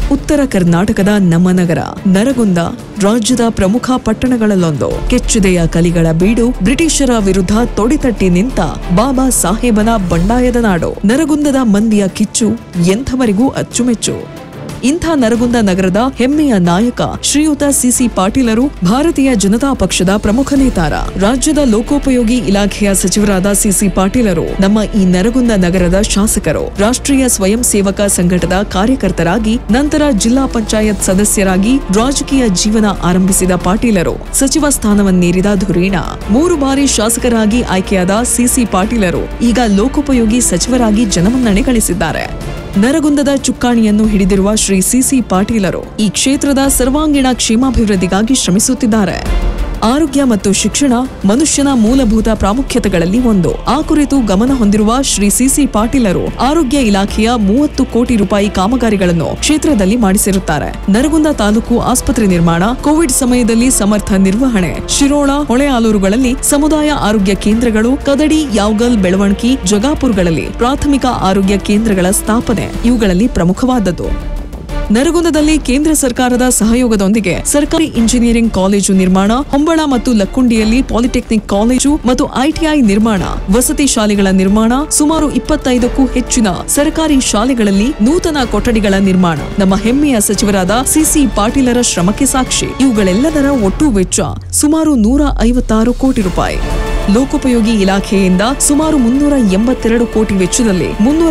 ಉತ್ತರ ಕರ್ನಾಟಕದ ನಮ್ಮ ನಗರ ನರಗುಂದ ರಾಜ್ಯದ ಪ್ರಮುಖ ಪಟ್ಟಣಗಳಲ್ಲೊಂದು. ಕೆಚ್ಚೆದೆಯ ಕಲಿಗಳ ಬೀಡು, ಬ್ರಿಟಿಷರ ವಿರುದ್ಧ ತೊಡೆತಟ್ಟಿ ನಿಂತ ಬಾಬಾ ಸಾಹೇಬನ ಬಂಡಾಯದ ನಾಡು. ನರಗುಂದದ ಮಂದಿಯ ಕಿಚ್ಚು ಎಂಥವರಿಗೂ ಅಚ್ಚುಮೆಚ್ಚು. ಇಂಥ ನರಗುಂದ ನಗರದ ಹೆಮ್ಮೆಯ ನಾಯಕ ಶ್ರೀಯುತ ಸಿಸಿ ಪಾಟೀಲರು ಭಾರತೀಯ ಜನತಾ ಪಕ್ಷದ ಪ್ರಮುಖ ನೇತಾರ. ರಾಜ್ಯದ ಲೋಕೋಪಯೋಗಿ ಇಲಾಖೆಯ ಸಚಿವರಾದ ಸಿಸಿ ಪಾಟೀಲರು ನಮ್ಮ ಈ ನರಗುಂದ ನಗರದ ಶಾಸಕರು. ರಾಷ್ಟ್ರೀಯ ಸ್ವಯಂ ಸೇವಕ ಸಂಘಟದ ಕಾರ್ಯಕರ್ತರಾಗಿ ನಂತರ ಜಿಲ್ಲಾ ಪಂಚಾಯತ್ ಸದಸ್ಯರಾಗಿ ರಾಜಕೀಯ ಜೀವನ ಆರಂಭಿಸಿದ ಪಾಟೀಲರು ಸಚಿವ ಸ್ಥಾನವನ್ನೇರಿದ ಧುರೀಣ. 3 ಬಾರಿ ಶಾಸಕರಾಗಿ ಆಯ್ಕೆಯಾದ ಸಿಸಿ ಪಾಟೀಲರು ಈಗ ಲೋಕೋಪಯೋಗಿ ಸಚಿವರಾಗಿ ಜನಮನ್ನಣೆ ಗಳಿಸಿದ್ದಾರೆ. ನರಗುಂದದ ಚುಕ್ಕಾಣಿಯನ್ನು ಹಿಡಿದಿರುವ ಶ್ರೀ ಸಿಸಿ ಪಾಟೀಲರು ಈ ಕ್ಷೇತ್ರದ ಸರ್ವಾಂಗೀಣ ಕ್ಷೇಮಾಭಿವೃದ್ಧಿಗಾಗಿ ಶ್ರಮಿಸುತ್ತಿದ್ದಾರೆ. ಆರೋಗ್ಯ ಮತ್ತು ಶಿಕ್ಷಣ ಮನುಷ್ಯನ ಮೂಲಭೂತ ಪ್ರಾಮುಖ್ಯತೆಗಳಲ್ಲಿ ಒಂದು. ಆ ಕುರಿತು ಗಮನ ಹೊಂದಿರುವ ಶ್ರೀ ಸಿಸಿ ಪಾಟೀಲರು ಆರೋಗ್ಯ ಇಲಾಖೆಯ 30 ಕೋಟಿ ರೂಪಾಯಿ ಕಾಮಗಾರಿಗಳನ್ನು ಕ್ಷೇತ್ರದಲ್ಲಿ ಮಾಡಿಸಿರುತ್ತಾರೆ. ನರಗುಂದ ತಾಲೂಕು ಆಸ್ಪತ್ರೆ ನಿರ್ಮಾಣ, ಕೋವಿಡ್ ಸಮಯದಲ್ಲಿ ಸಮರ್ಥ ನಿರ್ವಹಣೆ, ಶಿರೋಳ, ಹೊಳೆಆಲೂರುಗಳಲ್ಲಿ ಸಮುದಾಯ ಆರೋಗ್ಯ ಕೇಂದ್ರಗಳು, ಕದಡಿ, ಯಾವಗಲ್, ಬೆಳವಣಿಗೆ, ಜಗಾಪುರ್ಗಳಲ್ಲಿ ಪ್ರಾಥಮಿಕ ಆರೋಗ್ಯ ಕೇಂದ್ರಗಳ ಸ್ಥಾಪನೆ ಇವುಗಳಲ್ಲಿ ಪ್ರಮುಖವಾದದ್ದು. ನರಗುಂದದಲ್ಲಿ ಕೇಂದ್ರ ಸರ್ಕಾರದ ಸಹಯೋಗದೊಂದಿಗೆ ಸರ್ಕಾರಿ ಇಂಜಿನಿಯರಿಂಗ್ ಕಾಲೇಜು ನಿರ್ಮಾಣ, ಹೊಂಬಳ ಮತ್ತು ಲಕ್ಕುಂಡಿಯಲ್ಲಿ ಪಾಲಿಟೆಕ್ನಿಕ್ ಕಾಲೇಜು ಮತ್ತು ಐಟಿಐ ನಿರ್ಮಾಣ, ವಸತಿ ಶಾಲೆಗಳ ನಿರ್ಮಾಣ, ಸುಮಾರು 25ಕ್ಕೂ ಹೆಚ್ಚಿನ ಸರ್ಕಾರಿ ಶಾಲೆಗಳಲ್ಲಿ ನೂತನ ಕೊಠಡಿಗಳ ನಿರ್ಮಾಣ ನಮ್ಮ ಹೆಮ್ಮೆಯ ಸಚಿವರಾದ ಸಿಸಿ ಪಾಟೀಲರ ಶ್ರಮಕ್ಕೆ ಸಾಕ್ಷಿ. ಇವುಗಳೆಲ್ಲದರ ಒಟ್ಟು ವೆಚ್ಚ ಸುಮಾರು 156 ಕೋಟಿ ರೂಪಾಯಿ. ಲೋಕೋಪಯೋಗಿ ಇಲಾಖೆಯಿಂದ ಸುಮಾರು 382 ಕೋಟಿ ವೆಚ್ಚದಲ್ಲಿ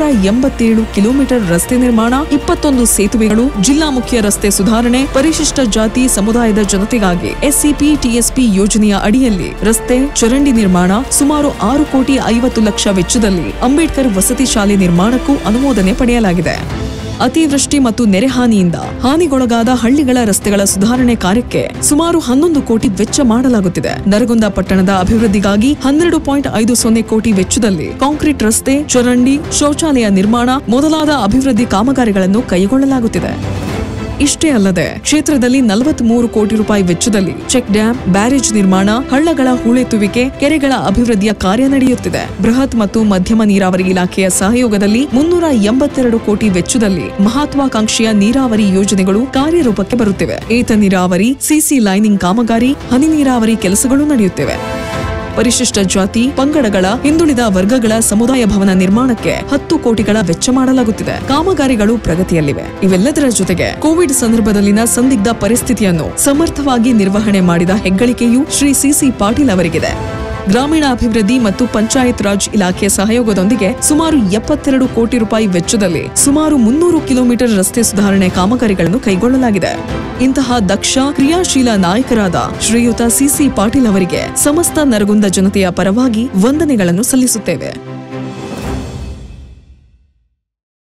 387 ಕಿಲೋಮೀಟರ್ ರಸ್ತೆ ನಿರ್ಮಾಣ, 21 ಸೇತುವೆಗಳು, ಜಿಲ್ಲಾ ಮುಖ್ಯ ರಸ್ತೆ ಸುಧಾರಣೆ, ಪರಿಶಿಷ್ಟ ಜಾತಿ ಸಮುದಾಯದ ಜನತೆಗಾಗಿ ಎಸ್ಸಿಪಿ ಟಿಎಸ್ಪಿ ಯೋಜನೆಯ ಅಡಿಯಲ್ಲಿ ರಸ್ತೆ, ಚರಂಡಿ ನಿರ್ಮಾಣ, ಸುಮಾರು 6 ಕೋಟಿ 50 ಲಕ್ಷ ವೆಚ್ಚದಲ್ಲಿ ಅಂಬೇಡ್ಕರ್ ವಸತಿ ಶಾಲೆ ನಿರ್ಮಾಣಕ್ಕೂ ಅನುಮೋದನೆ ಪಡೆಯಲಾಗಿದೆ. ಅತಿವೃಷ್ಟಿ ಮತ್ತು ನೆರೆಹಾನಿಯಿಂದ ಹಾನಿಗೊಳಗಾದ ಹಳ್ಳಿಗಳ ರಸ್ತೆಗಳ ಸುಧಾರಣೆ ಕಾರ್ಯಕ್ಕೆ ಸುಮಾರು 11 ಕೋಟಿ ವೆಚ್ಚ ಮಾಡಲಾಗುತ್ತಿದೆ. ನರಗುಂದ ಪಟ್ಟಣದ ಅಭಿವೃದ್ಧಿಗಾಗಿ 12.50 ಕೋಟಿ ವೆಚ್ಚದಲ್ಲಿ ಕಾಂಕ್ರೀಟ್ ರಸ್ತೆ, ಚರಂಡಿ, ಶೌಚಾಲಯ ನಿರ್ಮಾಣ ಮೊದಲಾದ ಅಭಿವೃದ್ಧಿ ಕಾಮಗಾರಿಗಳನ್ನು ಕೈಗೊಳ್ಳಲಾಗುತ್ತಿದೆ. ಇಷ್ಟೇ ಅಲ್ಲದೆ ಕ್ಷೇತ್ರದಲ್ಲಿ 43 ಕೋಟಿ ರೂಪಾಯಿ ವೆಚ್ಚದಲ್ಲಿ ಚೆಕ್ ಡ್ಯಾಂ, ಬ್ಯಾರೇಜ್ ನಿರ್ಮಾಣ, ಹಳ್ಳಗಳ ಹೂಳೆತ್ತುವಿಕೆ, ಕೆರೆಗಳ ಅಭಿವೃದ್ಧಿಯ ಕಾರ್ಯ ನಡೆಯುತ್ತಿದೆ. ಬೃಹತ್ ಮತ್ತು ಮಧ್ಯಮ ನೀರಾವರಿ ಇಲಾಖೆಯ ಸಹಯೋಗದಲ್ಲಿ 382 ಕೋಟಿ ವೆಚ್ಚದಲ್ಲಿ ಮಹತ್ವಾಕಾಂಕ್ಷೆಯ ನೀರಾವರಿ ಯೋಜನೆಗಳು ಕಾರ್ಯರೂಪಕ್ಕೆ ಬರುತ್ತಿವೆ. ಏತ ನೀರಾವರಿ, ಸಿಸಿ ಲೈನಿಂಗ್ ಕಾಮಗಾರಿ, ಹನಿ ನೀರಾವರಿ ಕೆಲಸಗಳು ನಡೆಯುತ್ತಿವೆ. ಪರಿಶಿಷ್ಟ ಜಾತಿ, ಪಂಗಡಗಳ, ಹಿಂದುಳಿದ ವರ್ಗಗಳ ಸಮುದಾಯ ಭವನ ನಿರ್ಮಾಣಕ್ಕೆ 10 ಕೋಟಿಗಳ ವೆಚ್ಚ ಮಾಡಲಾಗುತ್ತಿದೆ. ಕಾಮಗಾರಿಗಳು ಪ್ರಗತಿಯಲ್ಲಿವೆ. ಇವೆಲ್ಲದರ ಜೊತೆಗೆ ಕೋವಿಡ್ ಸಂದರ್ಭದಲ್ಲಿನ ಸಂದಿಗ್ಧ ಪರಿಸ್ಥಿತಿಯನ್ನು ಸಮರ್ಥವಾಗಿ ನಿರ್ವಹಣೆ ಮಾಡಿದ ಹೆಗ್ಗಳಿಕೆಯೂ ಶ್ರೀ ಸಿಸಿ ಪಾಟೀಲ್ ಅವರಿಗಿದೆ. ಗ್ರಾಮೀಣಾಭಿವೃದ್ಧಿ ಮತ್ತು ಪಂಚಾಯತ್ ರಾಜ್ ಇಲಾಖೆಯ ಸಹಯೋಗದೊಂದಿಗೆ ಸುಮಾರು 72 ಕೋಟಿ ರೂಪಾಯಿ ವೆಚ್ಚದಲ್ಲಿ ಸುಮಾರು 300 ಕಿಲೋಮೀಟರ್ ರಸ್ತೆ ಸುಧಾರಣೆ ಕಾಮಗಾರಿಗಳನ್ನು ಕೈಗೊಳ್ಳಲಾಗಿದೆ. ಇಂತಹ ದಕ್ಷ, ಕ್ರಿಯಾಶೀಲ ನಾಯಕರಾದ ಶ್ರೀಯುತ ಸಿಸಿ ಪಾಟೀಲ್ ಅವರಿಗೆ ಸಮಸ್ತ ನರಗುಂದ ಜನತೆಯ ಪರವಾಗಿ ವಂದನೆಗಳನ್ನು ಸಲ್ಲಿಸುತ್ತೇವೆ.